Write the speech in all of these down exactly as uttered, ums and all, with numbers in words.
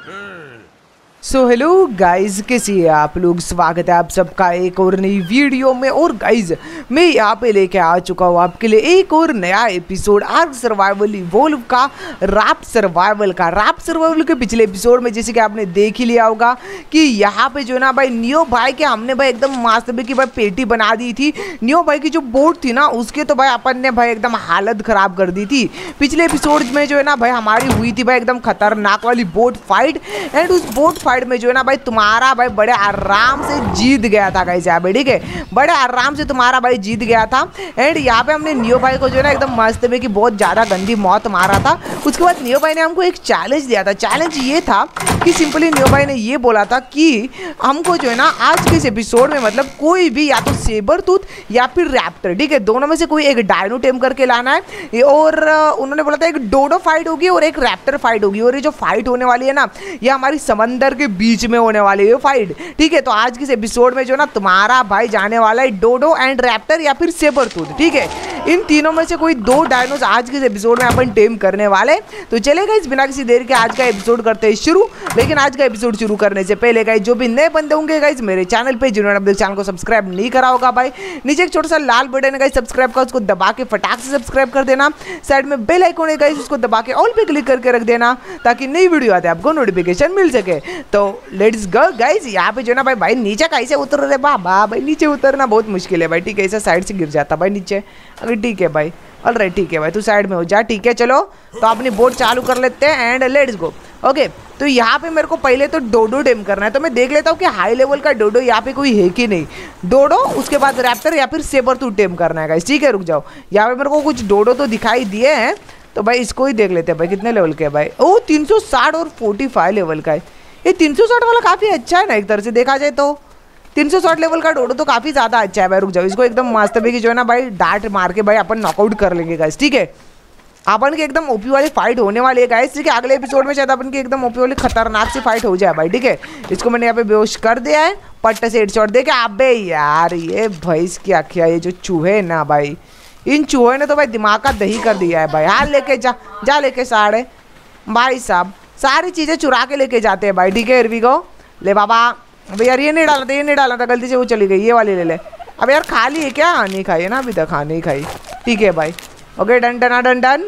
So hello guys, कैसी है आप लोग। स्वागत है आप सबका एक और नई वीडियो में। और गाइज मैं यहाँ पे लेके आ चुका हूँ आपके लिए एक और नया एपिसोड आर्क सर्वाइवल इवोल्व का, राफ्ट सर्वाइवल का। राफ्ट सर्वाइवल के पिछले एपिसोड में जैसे कि आपने देख ही लिया होगा कि यहाँ पे जो है ना भाई नियो भाई के हमने भाई एकदम मास्टर की भाई पेटी बना दी थी। नियो भाई की जो बोट थी ना उसके तो भाई अपन ने भाई एकदम हालत खराब कर दी थी। पिछले एपिसोड में जो है ना भाई हमारी हुई थी भाई एकदम खतरनाक वाली बोट फाइट। एंड उस बोट फाइट में जो है ना भाई तुम्हारा भाई बड़े आराम से जीत गया था गाइस यहाँ पे, ठीक है। बड़े आराम से तुम्हारा भाई जीत गया था। एंड यहाँ पे हमने नियो भाई को जो है ना एकदम मस्त में की बहुत ज़्यादा गंदी मौत मारा था। उसके बाद नियो भाई ने हमको एक चैलेंज दिया था। चैलेंज ये था कि सिंपली नियो भाई ने ये बोला था कि हमको जो है ना आज के इस एपिसोड में मतलब कोई भी या तो सेबर टूथ या फिर रैप्टर, ठीक है, दोनों में से कोई एक डायनो टेम करके लाना है। और उन्होंने बोला था एक डोडो फाइट होगी और एक रैप्टर फाइट होगी। और ये जो फाइट होने वाली है ना ये हमारी समंदर के बीच में होने वाली है फाइट, ठीक है। तो आज के इस एपिसोड में जो ना तुम्हारा भाई जाने वाला है डोडो एंड रैप्टर या फिर सेबर टूथ, ठीक है। इन तीनों में से कोई दो डायनोस आज के इस एपिसोड में अपन टेम करने वाले। तो चलेगा इस बिना किसी देर के आज का एपिसोड करते हैं शुरू। लेकिन आज का एपिसोड शुरू करने से पहले गाइस जो भी नए बंदे होंगे गाइस मेरे चैनल पे, जिन्होंने अपने चैनल को सब्सक्राइब नहीं करा होगा भाई, नीचे एक छोटा सा लाल बटन है गाइस सब्सक्राइब का, उसको दबा के फटाक से सब्सक्राइब कर देना। साइड में बेल आइकन है गाइस उसको दबा के ऑल पे क्लिक करके रख देना ताकि नई वीडियो आते आपको नोटिफिकेशन मिल सके। तो लेट्स गो गाइस। यहाँ पे जो ना भाई भाई नीचे कैसे उतर रहे बाबा, भाई नीचे उतरना बहुत मुश्किल है भाई, ठीक है। ऐसा साइड से गिर जाता भाई नीचे। अगर ठीक है भाई, ऑल राइट, ठीक है भाई, तू साइड में हो जा, ठीक है। चलो तो अपनी बोट चालू कर लेते हैं एंड लेट्स गो। ओके तो यहाँ पे मेरे को पहले तो डोडो टेम करना है। तो मैं देख लेता हूँ कि हाई लेवल का डोडो यहाँ पे कोई है कि नहीं। डोडो, उसके बाद रैप्टर या फिर सेबर टूथ टेम करना है गाइस, ठीक है। रुक जाओ, यहाँ पे मेरे को कुछ डोडो तो दिखाई दिए हैं तो भाई इसको ही देख लेते हैं भाई कितने लेवल के है भाई। ओ तीन सौ साठ और फोर्टी फाइव लेवल का है। ये तीन सौ साठ वाला काफ़ी अच्छा है ना एक तरह से देखा जाए तो। तीन सौ साठ लेवल का डोडो तो काफ़ी ज़्यादा अच्छा है भाई। रुक जाओ, इसको एकदम मस्त की जो है ना भाई डांट मार के भाई अपन नॉकआउट कर लेंगे गाइस, ठीक है। अपन की एकदम ओपी वाली फाइट होने वाली है गाइस, ठीक है। अगले एपिसोड में शायद अपन की एकदम ओपी वाली खतरनाक सी फाइट हो जाए भाई, ठीक है। इसको मैंने यहाँ पे बेहोश कर दिया है पट्ट से हेडशॉट दे के। अबे यार ये भैंस की आखिया, ये जो चूहे है ना भाई, इन चूहे ने तो भाई दिमाग का दही कर दिया है भाई। हाँ लेके जा जा लेके साढ़े भाई साहब सारी चीज़ें चुरा के लेके जाते हैं भाई, ठीक है। इरवी को ले बाबा। अबे यार ये नहीं डालना था, ये नहीं डालना था, गलती से वो चली गई, ये वाली ले ले। अब यार खाली है क्या? नहीं खाई है ना अभी तक, हाँ नहीं खाई, ठीक है भाई। Okay done done done done,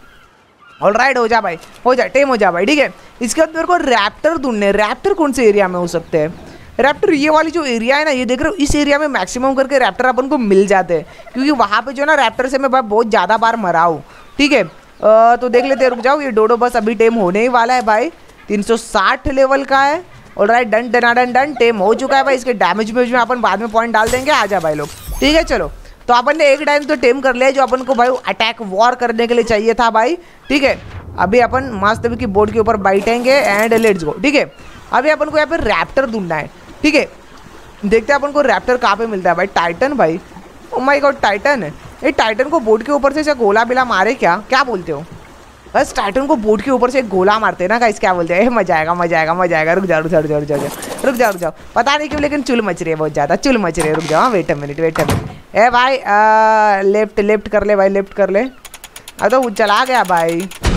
all right, हो जा भाई, हो जा, टेम हो जा भाई, ठीक है। इसके बाद मेरे को रैप्टर ढूंढने। रैप्टर कौन से एरिया में हो सकते हैं? रैप्टर ये वाली जो एरिया है ना, ये देख रहे हो, इस एरिया में मैक्सिमम करके रैप्टर अपन को मिल जाते हैं क्योंकि वहाँ पे जो ना रैप्टर से मैं बहुत ज़्यादा बार मरा हूँ, ठीक है। तो देख लेते हैं, रुक जाओ। ये डोडो बस अभी टेम होने ही वाला है भाई, तीन सौ साठ लेवल का है। All right done done done done, time हो चुका है भाई। इसके डैमेज वेमेज में अपन बाद में पॉइंट डाल देंगे। आ जा भाई लोग, ठीक है। चलो तो अपन ने एक टाइम तो टेम कर लिया जो अपन को भाई अटैक वॉर करने के लिए चाहिए था भाई, ठीक है। अभी अपन मस्त की बोर्ड के ऊपर बैठेंगे एंड लेट्स गो, ठीक है। अभी अपन को यहाँ पे रैप्टर ढूंढना है, ठीक है। देखते हैं अपन को रैप्टर कहाँ पे मिलता है भाई। टाइटन भाई, ओ माय गॉड टाइटन है। ये टाइटन को बोर्ड के ऊपर से ऐसा गोला बिला मारे क्या, क्या बोलते हो? बस टाइटन को बोट के ऊपर से एक गोला मारते हैं ना गाइस, क्या बोलते हैं? मजा आएगा मजा आएगा मजा आएगा। रुक जाओ रुक जाओ रुक जाओ रुक जाओ रुक जाओ रुक जाओ, पता नहीं क्यों लेकिन चुल मच रही है बहुत ज़्यादा, चुल मच रही है। रुक जाओ, wait a minute wait a minute. ए भाई लेफ्ट लेफ्ट कर ले भाई, लेफ्ट कर ले। अब तो चला गया भाई,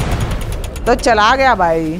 तो चला गया भाई,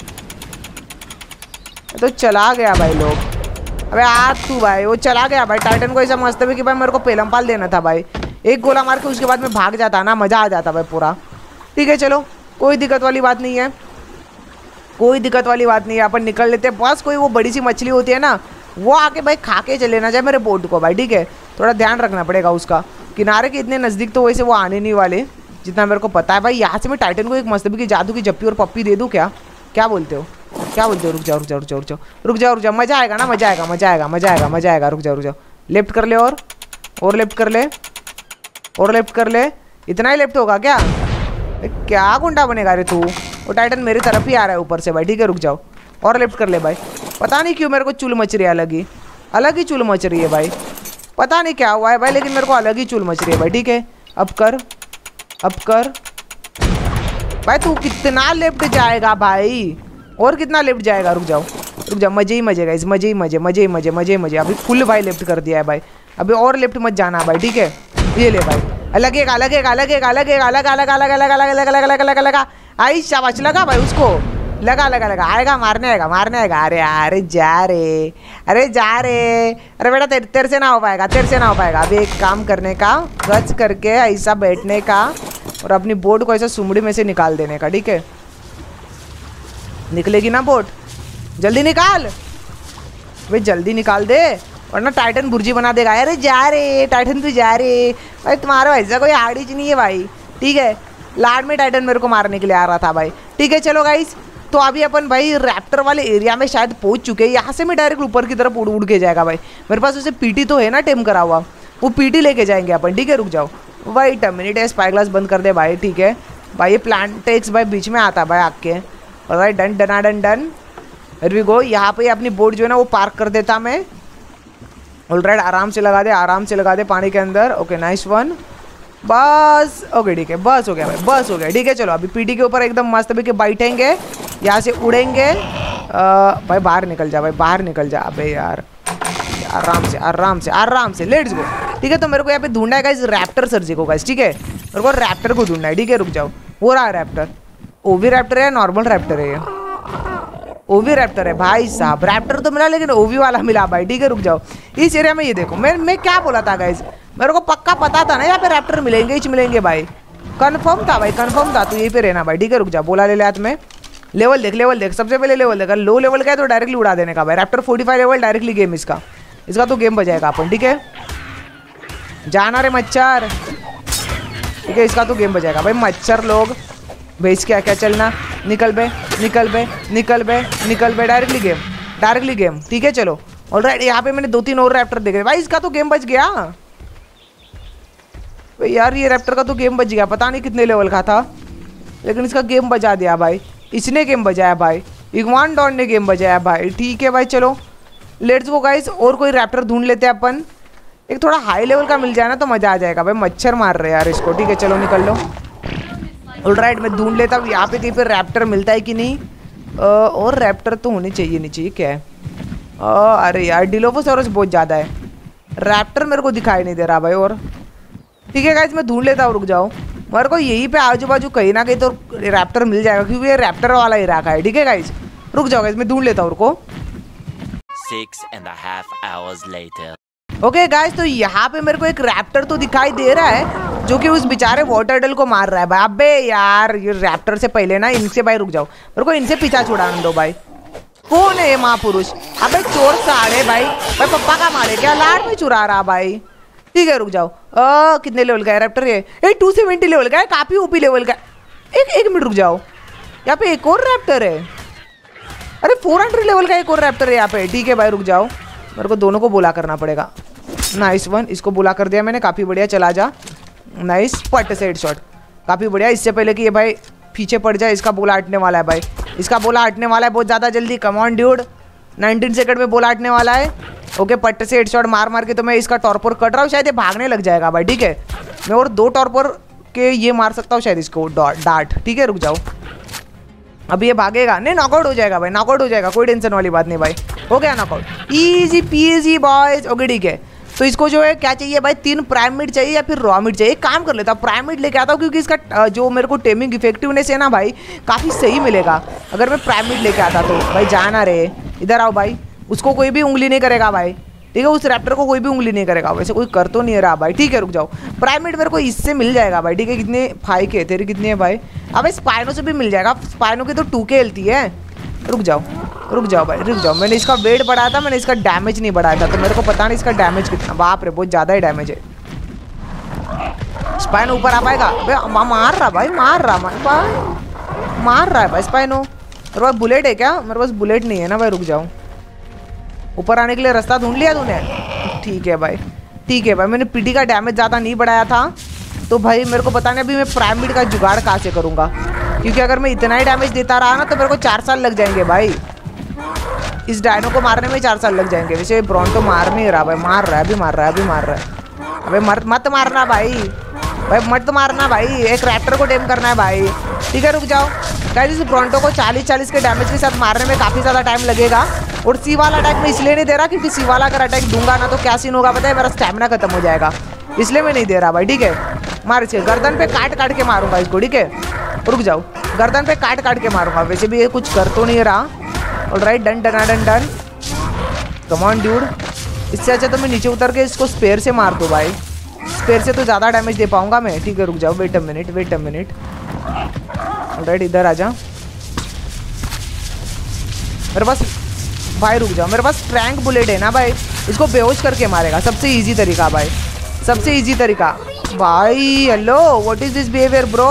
तो चला गया भाई लोग। अबे आज तू भाई, वो चला गया भाई। टाइटन को ऐसा मस्त है कि भाई मेरे को पेलम पाल देना था भाई। एक गोला मार के उसके बाद में भाग जाता ना, मज़ा आ जाता भाई पूरा, ठीक है। चलो कोई दिक्कत वाली बात नहीं है, कोई दिक्कत वाली बात नहीं है, अपन निकल लेते हैं। बस कोई वो बड़ी सी मछली होती है ना, वो आके भाई खा के चले ना जाए मेरे बोट को भाई, ठीक है। थोड़ा ध्यान रखना पड़ेगा उसका। किनारे के इतने नज़दीक तो वैसे वो आने नहीं वाले जितना मेरे को पता है भाई। यहाँ से मैं टाइटन को एक मस्तबी की जादू की जप्पी और पप्पी दे दूँ क्या? क्या बोलते हो, क्या बोलते हो? रुक जाओ रुक जाओ रुक जाओ रुक जाओ रुक जाओ रुक जाओ, मज़ा आएगा ना, मज़ा आएगा मज़ा आएगा मज़ा आएगा मज़ा आएगा। रुक जाओ रुक जाओ, लेफ्ट कर ले और और लेफ्ट कर ले और लेफ्ट कर ले। इतना ही लेफ्ट होगा क्या? क्या गुंडा बनेगा रे तू? वो टाइटन मेरी तरफ ही आ रहा है ऊपर से भाई, ठीक है। रुक जाओ और लेफ्ट कर ले भाई। पता नहीं क्यों मेरे को चुल मच रही है, अलग ही अलग ही चुल मच रही है भाई, पता नहीं क्या हुआ है भाई, लेकिन मेरे को अलग ही चुल मच रही है भाई, ठीक है। अब कर अब कर भाई, तू कितना लेफ्ट जाएगा भाई, और कितना लेफ्ट जाएगा? रुक जाओ रुक जाओ, मजे ही मजे गाइस, मजे ही मजे मजे ही मजे मजे ही मजे। अभी फुल भाई लेफ्ट कर दिया है भाई, अभी और लेफ्ट मत जाना भाई, ठीक है। ये ले भाई, अलग एक अलग एक अलग एक अलग एक अलग अलग अलग अलग अलग अलग अलग अलग अलग अलग आई शाबाश, लगा भाई उसको, लगा लगा लगा, आएगा मारने, आएगा मारने आएगा। अरे अरे जा रे, अरे जा रे, अरे बेटा तेरे तेरे से ना हो पाएगा, तेरे से ना हो पाएगा। अभी एक काम करने का, गच करके ऐसा बैठने का और अपनी बोट को ऐसा सुमड़ी में से निकाल देने का, ठीक है? निकलेगी ना बोट? जल्दी निकाल भाई, जल्दी निकाल दे वरना टाइटन बुर्जी बना देगा। अरे जा रे टाइटन, तू जा रे भाई, तुम्हारा ऐसा कोई आड़ीच नहीं है भाई, ठीक है? लाड में टाइटन मेरे को मारने के लिए आ रहा था भाई, ठीक है? चलो गाइस, तो अभी अपन भाई रैप्टर वाले एरिया में शायद पहुंच चुके हैं। यहाँ से मैं डायरेक्ट ऊपर की तरफ उड़ उड़ के जाएगा भाई। मेरे पास उसे पीटी तो है ना टेम करा हुआ, वो पीटी लेके जाएंगे अपन, ठीक है? रुक जाओ भाई, ट मिनट है, स्पाई ग्लास बंद कर दे भाई, ठीक है भाई? ये प्लांटेक्स भाई बीच में आता है भाई आके, और भाई डन डना डन डन। फिर भी गो यहाँ पे अपनी बोट जो है ना वो पार्क कर देता मैं। ऑलराइट, आराम से लगा दे, आराम से लगा दे पानी के अंदर। ओके नाइस वन, बस ओके ठीक है, बस हो गया भाई, बस हो गया, ठीक है? चलो अभी पीटी के ऊपर एकदम मस्त भी के बैठेंगे, यहाँ से उड़ेंगे। आ, भाई बाहर निकल जा भाई, बाहर निकल जा। अबे यार, आराम से आराम से आराम से, लेट्स गो, ठीक है? तो मेरे को यहाँ पे ढूंढना है गाइस रैप्टर सर्जी को गाइस, ठीक है? मेरे को रैप्टर को ढूंढना है, ठीक है? रुक जाओ, हो रहा है रैप्टर। ओवी रैप्टर है, नॉर्मल रैप्टर है? ये ओवी रैप्टर है भाई साहब। रैप्टर तो मिला लेकिन ओवी वाला मिला भाई, ठीक है? रुक जाओ, इस एरिया में ये देखो, मैं मैं क्या बोला था गाइस, मेरे को पक्का पता था ना यहाँ पे रैप्टर मिलेंगे ही मिलेंगे भाई, कंफर्म था भाई, कंफर्म था। तो यहीं पे रहना भाई, ठीक है? रुक जा, बोला ले ले हाथ में। लेवल देख, लेवल देख, सबसे पहले लेवल देख, लो लेवल का है तो डायरेक्टली उड़ा देने का भाई। Raptor forty five level directly game इसका, इसका तो गेम बजाएगा अपन, ठीक है? जाना रे मच्छर, ठीक है? इसका तो गेम बजाएगा भाई। मच्छर लोग भेज क्या क्या चलना, निकल बे निकल बे निकल बे निकल बे, डायरेक्टली गेम, डायरेक्टली गेम, ठीक है? चलो ऑलराइट, यहाँ पे मैंने दो तीन और रैप्टर देखे भाई, इसका तो गेम बच गया भाई। यार ये रैप्टर का तो गेम बच गया, पता नहीं कितने लेवल का था, लेकिन इसका गेम बजा दिया भाई, इसने गेम बजाया भाई, इगवान डॉन ने गेम बजाया भाई, ठीक है भाई? चलो लेट्स गो गाइस, और कोई रैप्टर ढूंढ लेते हैं अपन, एक थोड़ा हाई लेवल का मिल जाए ना तो मजा आ जाएगा भाई। मच्छर मार रहे यार इसको, ठीक है? चलो निकल लो। ऑलराइट, मैं ढूंढ लेता हूँ यहाँ पे कहीं पे रैप्टर मिलता है कि नहीं। आ, और रैप्टर तो होने चाहिए, नहीं चाहिए क्या है? आ, अरे यार डिलोफोसॉरस बहुत ज़्यादा है, रैप्टर मेरे को दिखाई नहीं दे रहा भाई। और ठीक है गाइस, मैं ढूंढ लेता हूँ, रुक जाओ, मेरे को यहीं पे आजू बाजू कहीं ना कहीं तो रैप्टर मिल जाएगा, क्योंकि ये रैप्टर वाला इलाका है, ठीक है गाइस? रुक जाओ गाइस, मैं ढूंढ लेता हूँ, रुको। Six and a half hours later. Okay guys, तो यहाँ पे मेरे को एक रैप्टर तो दिखाई दे रहा है जो कि उस बेचारे वाटरडल को मार रहा है भाई। अबे यार, ये रैप्टर से पहले ना इनसे भाई, रुक जाओ, मेरे को इनसे पीछा छुड़ाने दो भाई। कौन है ये महापुरुष? अबे चोर साढ़े भाई, भाई पप्पा का मारे क्या, लाड में चुरा रहा भाई, ठीक है? रुक जाओ, आ, कितने लेवल का है रैप्टर ये? ए टू सेवेंटी लेवल का है, काफी ओपी लेवल का। एक एक मिनट रुक जाओ, यहाँ पे एक और रैप्टर है। अरे फोर हंड्रेड लेवल का एक और रैप्टर है यहाँ पे, ठीक है भाई? रुक जाओ, मेरे को दोनों को बोला करना पड़ेगा। नाइस वन, इसको बोला कर दिया मैंने, काफ़ी बढ़िया, चला जा। नाइस पट से हेड शॉट, काफ़ी बढ़िया। इससे पहले कि ये भाई पीछे पड़ जाए, इसका बोला हटने वाला है भाई, इसका बोला हटने वाला है बहुत ज़्यादा जल्दी। Come on dude, nineteen second में बोला हटने वाला है। ओके, पट से हेड शॉट मार मार के तो मैं इसका टॉर्पर कट रहा हूँ, शायद ये भागने लग जाएगा भाई, ठीक है? मैं और दो टॉर्पर के ये मार सकता हूँ शायद इसको, डार्ट, ठीक है? रुक जाओ, अभी ये भागेगा नहीं, नॉकआउट हो जाएगा भाई, नॉकआउट हो जाएगा, कोई टेंशन वाली बात नहीं भाई। हो गया knockout, easy peasy boys. Okay ठीक है, तो इसको जो है क्या चाहिए भाई, तीन प्राइम मीट चाहिए या फिर रॉ मीट चाहिए। काम कर लेता हूँ, प्राइम मीट लेके आता हूँ, क्योंकि इसका जो मेरे को टेमिंग इफेक्टिवनेस है ना भाई, काफ़ी सही मिलेगा अगर मैं प्राइम मीट लेके आता तो। भाई जाना रे, इधर आओ भाई, उसको कोई भी उंगली नहीं करेगा भाई, ठीक है? उस रैप्टर को कोई भी उंगली नहीं करेगा, वैसे कोई कर तो नहीं रहा भाई, ठीक है? रुक जाओ, प्राइम मीट मेरे को इससे मिल जाएगा भाई, ठीक है? कितने फाइव के तेरी कितनी है भाई? अब स्पाइनो से भी मिल जाएगा, स्पाइनो की तो टू के हेल्थ है। रुक जाओ रुक जाओ भाई, रुक जाओ, मैंने इसका वेट बढ़ाया था, मैंने इसका डैमेज नहीं बढ़ाया था, तो मेरे को पता नहीं इसका डैमेज कितना। बाप रे, बहुत ज़्यादा ही डैमेज है। स्पाइनो ऊपर आ पाएगा? मार रहा भाई, मार रहा भाई, मार रहा है भाई स्पाइनो। मेरे पास बुलेट है क्या? मेरे पास बुलेट नहीं है ना भाई। रुक जाओ, ऊपर आने के लिए रास्ता ढूंढ लिया तूने? ठीक है भाई, ठीक है भाई, मैंने पीटी का डैमेज ज़्यादा नहीं बढ़ाया था, तो भाई मेरे को पता नहीं अभी मैं प्राइम मीट का जुगाड़ कहाँ से करूँगा, क्योंकि अगर मैं इतना ही डैमेज देता रहा ना तो मेरे को चार साल लग जाएंगे भाई, इस डायनो को मारने में चार साल लग जाएंगे। वैसे ब्रॉन्टो मार नहीं रहा भाई, मार रहा है अभी, मार रहा है अभी, मार रहा है। अबे मत मत मारना भाई, भाई मत मारना भाई, एक रैप्टर को टेम करना है भाई, ठीक है? रुक जाओ गाइस, इस ब्रॉन्टो को चालीस चालीस के डैमेज के साथ मारने में काफ़ी ज़्यादा टाइम लगेगा। और सी वाला अटैक मैं इसलिए नहीं दे रहा क्योंकि सी वाला अगर अटैक दूंगा ना तो क्या सीन होगा पता है, मेरा स्टैमिना खत्म हो जाएगा, इसलिए मैं नहीं दे रहा भाई, ठीक है? मार इसे गर्दन पे काट काट के मारूंगा इसको, ठीक है? रुक जाओ, गर्दन पे काट काट के मारूंगा। वैसे भी ये कुछ कर तो नहीं रहा। All right, done done done done. Come on dude, इससे अच्छा तो मैं नीचे उतर के इसको स्पेयर से मार दूँ भाई। स्पेयर से तो ज़्यादा डैमेज दे पाऊंगा मैं। ठीक है रुक जाओ, wait a minute wait a minute. All right, इधर आ जा मेरे पास भाई। रुक जाओ, मेरे पास ट्रैंक बुलेट है ना भाई, इसको बेहोश करके मारेगा। सबसे इजी तरीका भाई, सबसे इजी तरीका भाई। Hello, what is this behaviour bro?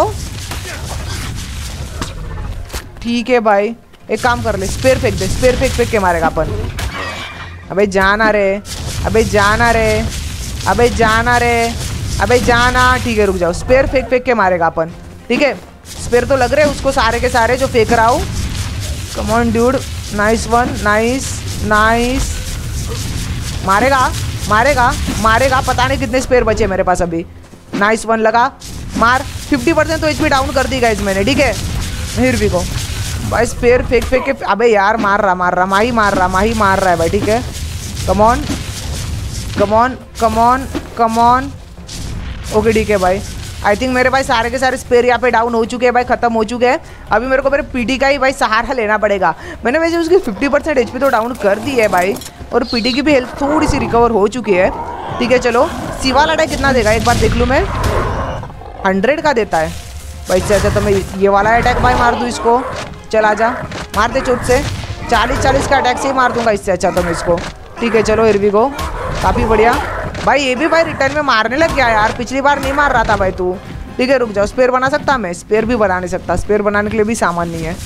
ठीक है भाई, एक काम कर ले, स्पेयर फेंक दे। स्पेयर फेंक फेंक के मारेगा अपन। अबे जाना रे, अबे जाना रे, अबे जाना रे, अबे जाना। ठीक है रुक जाओ, स्पेयर फेंक फेंक के मारेगा अपन। ठीक है, स्पेयर तो लग रहे हैं उसको सारे के सारे जो फेंक रहा हूँ। Come on dude, nice one, nice nice. मारेगा मारेगा मारेगा। पता नहीं कितने स्पेयर बचे मेरे पास अभी। नाइस वन लगा, मार। फिफ्टी परसेंट तो एचपी डाउन कर दी गाइस मैंने। ठीक है, हियर वी गो भाई। स्पेयर फेंक फेंक के, अबे यार मार रहा मार रहा माही मार रहा माही मार रहा है भाई। ठीक है, come on come on come on come on. Okay ठीक है भाई, आई थिंक मेरे भाई सारे के सारे स्पेयर यहाँ पे डाउन हो चुके हैं भाई, खत्म हो चुके हैं। अभी मेरे को मेरे पीटी का ही भाई सहारा लेना पड़ेगा। मैंने वैसे उसकी फिफ्टी परसेंट एचपी तो डाउन कर दी है भाई, और पीटी की भी हेल्थ थोड़ी सी रिकवर हो चुकी है। ठीक है चलो, सी वाला अटैक कितना देगा एक बार देख लूँ मैं। हंड्रेड का देता है भाई। इससे अच्छा तो मैं ये वाला अटैक भाई मार दूँ इसको। चल आजा, मार दे चोट से। चालीस चालीस का अटैक से ही मार दूंगा इससे अच्छा तो मैं इसको। ठीक है चलो, हियर वी गो। काफ़ी बढ़िया भाई। ये भी भाई रिटर्न में मारने लग गया यार, पिछली बार नहीं मार रहा था भाई तू। ठीक है रुक जाओ, स्पेयर बना सकता मैं? स्पेयर भी बना नहीं सकता। स्पेयर बनाने के लिए भी सामान नहीं है।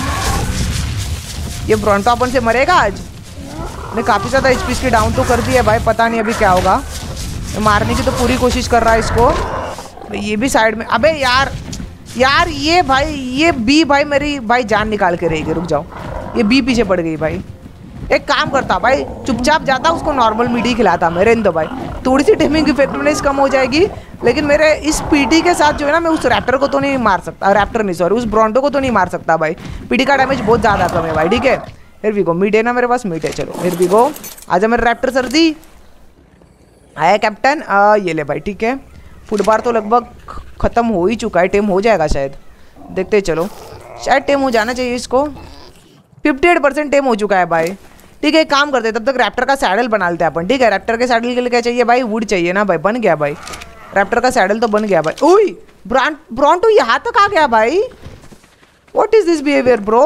ये ब्रोंटो अपन से मरेगा आज। मैंने काफ़ी ज़्यादा एचपी इसकी डाउन तो कर दी है भाई, पता नहीं अभी क्या होगा। मारने की तो पूरी कोशिश कर रहा है इसको। ये भी साइड में, अबे यार यार ये भाई, ये बी भाई मेरी भाई जान निकाल के रहेगी। रुक जाओ, ये बी पीछे पड़ गई भाई। एक काम करता भाई, चुपचाप जाता उसको नॉर्मल मीडी खिलाता मेरे इन दो भाई। थोड़ी सी टेमिंग इफेक्टिवनेस कम हो जाएगी, लेकिन मेरे इस पीटी के साथ जो है ना, मैं उस रैप्टर को तो नहीं मार सकता। रैप्टर नहीं सॉरी, उस ब्रोंटो को तो नहीं मार सकता भाई। पीटी का डैमेज बहुत ज़्यादा कम है भाई। ठीक है, फिर भी गो मीट है ना मेरे पास, मीट है। चलो फिर भी गो, आजा मेरे रैप्टर सर्दी। आया कैप्टन, ये ले भाई। ठीक है, फुटबार तो लगभग ख़त्म हो ही चुका है। टेम हो जाएगा शायद, देखते चलो। शायद टेम हो जाना चाहिए इसको। फिफ्टी एट परसेंट टेम हो चुका है भाई। ठीक है, काम करते हैं तब तक रैप्टर का सैडल बना लेते हैं अपन। ठीक है, रैप्टर के सैडल के लिए क्या चाहिए भाई? वुड चाहिए ना भाई। बन गया भाई, रैप्टर का सैडल तो बन गया भाई। ओए ब्रांड ब्रोंटो यहाँ तक आ गया भाई। What is this behaviour bro?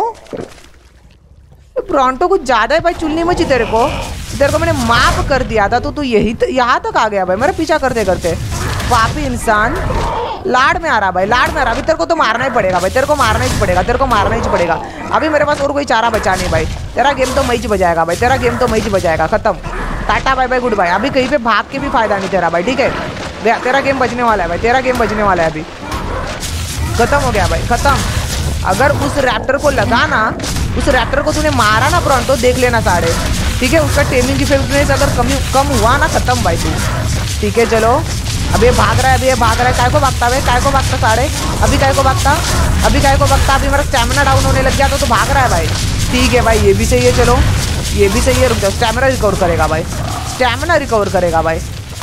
ब्रोंटो कुछ ज़्यादा है भाई, चुलनी मची तेरे को। तेरे को मैंने माफ कर दिया था तो तू यही यहाँ तक आ गया भाई, मेरा पीछा करते करते। पापी इंसान, लाड में आ रहा भाई, लाड में आ रहा। अभी तेरे को तो मारना ही पड़ेगा भाई, तेरे को मारना ही पड़ेगा, तेरे को मारना ही पड़ेगा। अभी मेरे पास और कोई चारा बचा नहीं भाई। तेरा गेम तो मैच बजाएगा भाई, तेरा गेम तो मैच बजाएगा। खत्म, tata bye bye goodbye. अभी कहीं पे भाग के भी फायदा नहीं तेरा भाई। ठीक है, तेरा गेम बजने वाला है भाई, तेरा गेम बजने वाला है। अभी खत्म हो गया भाई, खत्म। अगर उस रैप्टर को लगाना, उस रैप्टर को तूने मारा ना ब्रोंटो, देख लेना सारे। ठीक है, उसका टेमिंग इफेक्टिवनेस अगर कम कम हुआ ना, खत्म भाई तू। ठीक है चलो, अभी ये भाग रहा है, अभी ये भाग रहा है। काय को भागता भाई, काय को भागता सारे। अभी काय को भागता, अभी काय को भागता। अभी मेरा स्टैमिना डाउन होने लग गया तो, तो भाग रहा है भाई। ठीक है भाई, ये भी सही है। चलो ये भी सही है। रुक जाओ, स्टैमिना रिकवर करेगा भाई, स्टैमिना रिकवर करेगा भाई।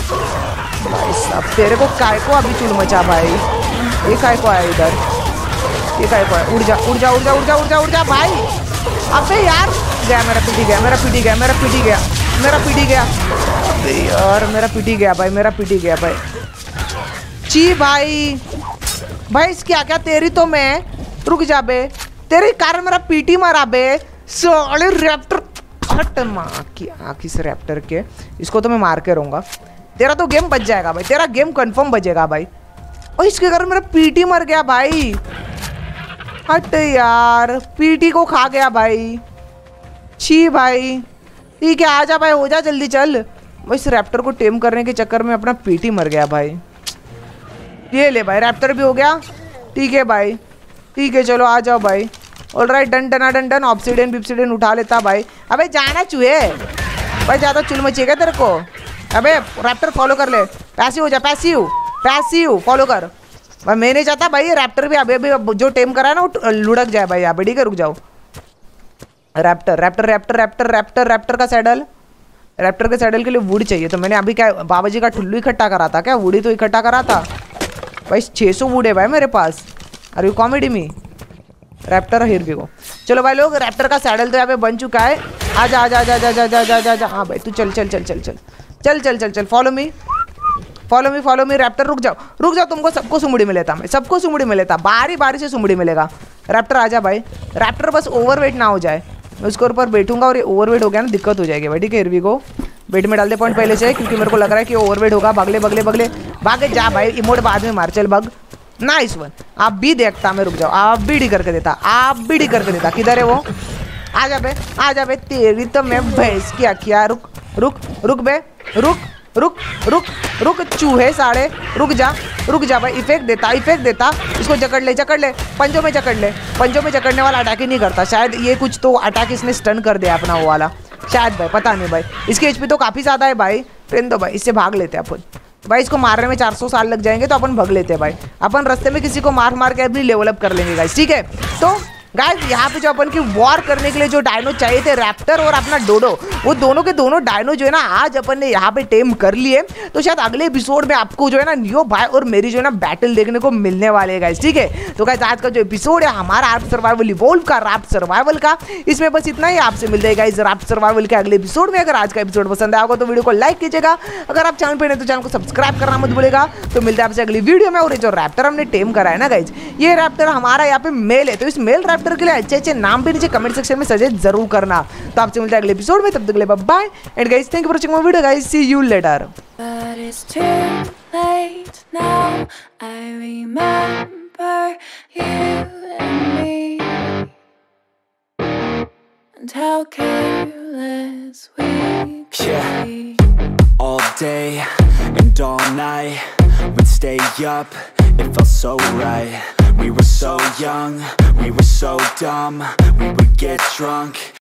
भाई साहब तेरे को काय को अभी चुल मचा भाई। ये काय को आया इधर, ये काय को आया। उड़ जा उड़ जा उड़ जा उड़ जा उड़ जा उड़ जा भाई। अबे यार गया मेरा, पीटी गया मेरा, पीटी गया मेरा, पीटी गया मेरा, पीटी गया। अबे यार मेरा पीटी गया भाई, मेरा पीटी गया भाई। ची भाई भाई इसकी क्या तेरी तो मैं रुक जा बे, तेरे कारण मेरा पीटी मारा बे। साले रैप्टर, हट माँ की आँख इस रैप्टर के। इसको तो मैं मार के रहूँगा। तेरा तो गेम बच जाएगा भाई, तेरा गेम कंफर्म बचेगा भाई। और इसके कारण मेरा पीटी मर गया भाई। हट यार, पीटी को खा गया भाई। छी भाई। ठीक है आजा भाई, हो जा जल्दी चल। भाई इस रैप्टर को टेम करने के चक्कर में अपना पीटी मर गया भाई। ये ले भाई, रैप्टर भी हो गया। ठीक है भाई, ठीक है चलो आ जाओ भाई। Alright done done done done. Obsidian बिप्सिडियन उठा लेता भाई। अबे जाना चूहे भाई, ज़्यादा चुल मचेगा तेरे को। अबे रैप्टर फॉलो कर ले, पैसिव हो जा, पैसिव पैसिव फॉलो कर भाई। मैं नहीं चाहता भाई ये रैप्टर भी अभी अभी जो टेम करा है ना वो लुढ़क जाए भाई यहाँ पे। ठीक है रुक जाओ। Raptor raptor raptor raptor raptor raptor का सैडल, रैप्टर के सैडल के लिए वुड चाहिए। तो मैंने अभी क्या बाबा जी का ठुल्लू इकट्ठा करा था क्या? वुड ही तो इकट्ठा करा था भाई। छः सौ वुड है भाई मेरे पास। अरे कॉमेडी में रैप्टर हियर वी गो। चलो भाई लोग, रैप्टर का सैडल तो यहाँ पे बन चुका है। आजा आजा आजा आजा आजा आजा आजा आजा। हाँ भाई तू चल चल चल चल चल चल चल चल चल follow me follow me follow me. Raptor रुक जाओ रुक जाओ, तुमको सबको सुमुड़ी में लेता मैं, सबको सुमुड़ी में लेता, बारी बारी से सुमुड़ी मिलेगा। रैप्टर आजा भाई, रैप्टर बस ओवरवेट ना हो जाए, मैं उसके ऊपर बैठूंगा और ये ओवरवेट हो गया ना दिक्कत हो जाएगी भाई। ठीक है हियर वी गो। वेट में डाल दे पॉइंट पहले से, क्योंकि मेरे को लग रहा है कि ओवरवेट होगा। बगले बगले बगले भागे जा भाई, इमोट बाद में मार, चल भग। Nice one. आप भी देखता मैं, रुक जाओ, आप भी डी करके देता, आप भी डी करके देता। किधर है वो? आ जा बे आ जा बे, तेरी तो मैं भैंस क्या किया। रुक रुक रुक बे, रुक रुक रुक रुक चूहे साढ़े, रुक जा रुक जा भाई। इफेक्ट देता इफेक्ट देता, इसको जकड़ ले जकड़ ले, पंजों में जकड़ ले। पंजों में जकड़ने वाला अटैक ही नहीं करता शायद, ये कुछ तो अटैक इसने स्टन कर दिया अपना वो वाला शायद भाई, पता नहीं भाई। इसकी एचपी तो काफ़ी ज़्यादा है भाई, ट्रेन दो भाई, इससे भाग लेते हैं अपन भाई। इसको मारने में चार सौ साल लग जाएंगे तो अपन भाग लेते हैं भाई। अपन रास्ते में किसी को मार मार के अपनी लेवल अप कर लेंगे गाइस। ठीक है तो गाइस यहाँ पे जो अपन की वॉर करने के लिए जो डायनो चाहिए थे, रैप्टर और अपना डोडो, वो दोनों के दोनों डायनो जो है ना आज अपन ने यहाँ पे टेम कर लिए। तो शायद अगले एपिसोड में आपको जो है ना नियो भाई और मेरी जो है ना बैटल देखने को मिलने वाले हैं गाइस। ठीक है तो गाइस आज का जो एपिसोड है हमारा राफ्ट सर्वाइवल इवॉल्व का, राफ्ट सर्वाइवल का, इसमें बस इतना ही। आपसे मिलते हैं गाइस राफ्ट सर्वाइवल के अगले एपिसोड में। अगर आज का एपिसोड पसंद आएगा तो वीडियो को लाइक कीजिएगा, अगर आप चैनल पर नहीं तो चैनल को सब्सक्राइब करना मत भूलेगा। तो मिलते हैं आपसे अगली वीडियो में। और ये जो रैप्टर हमने टेम करा है ना गाइस, ये रैप्टर हमारा यहाँ पे मेल है, तो इस मेल रैप्टर के लिए अच्छे अच्छे नाम भी नीचे कमेंट सेक्शन में सजेस्ट जरूर करना। तो आपसे मिलते हैं अगले एपिसोड में, तब तक के लिए bye bye and guys thank you for watching my video guys, see you later. But it's too late now. I remember you and me, and how careless we could Yeah. be. All day and all night, we'd stay up, it felt so right. We were so young, we were so dumb, we would get drunk